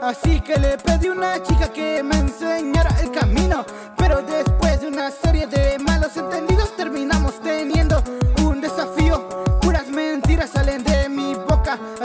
Así que le pedí a una chica que me enseñara el camino, pero después